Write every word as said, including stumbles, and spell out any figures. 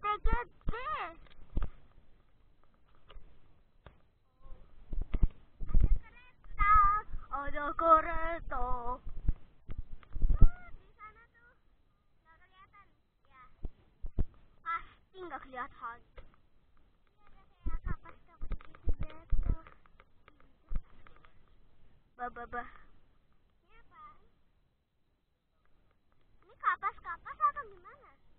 gede-gede. Ada kereta. Di sana tuh nggak kelihatan. Ya, pasti nggak kelihatan. Ini ada kayak kapas-kapas gitu. Bah, bah, bah. Ini apa? Ini kapas-kapas atau gimana?